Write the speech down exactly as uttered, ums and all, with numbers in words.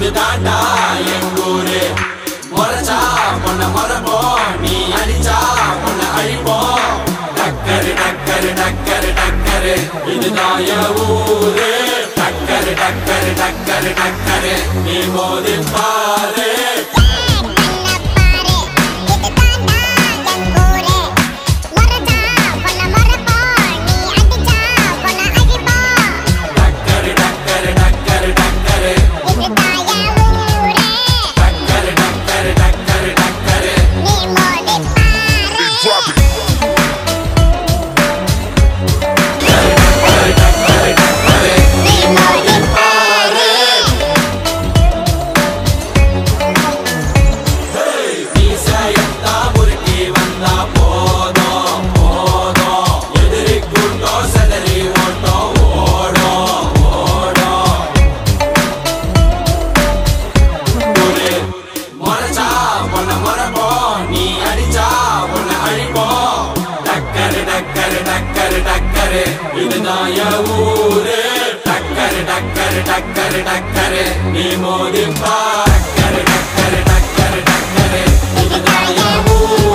தாண்டா எங்கூரு முறைச்சா பொண்ண முறைப்போம் நீ அடிச்சா பொண்ண அழிப்போம் டக்கரு டக்கரு டக்கரு டக்கரு இதுதான் என் ஊரு டக்கரு டக்கரு டக்கரு டக்கரு நீ மோதி பாரு இதுதான் என் ஊரு டக்கரு டக்கரு டக்கரு டக்கரு நீ மோதி பாரு டக்கரு டக்கரு டக்கரு டக்கரு இதுதான் என் ஊரு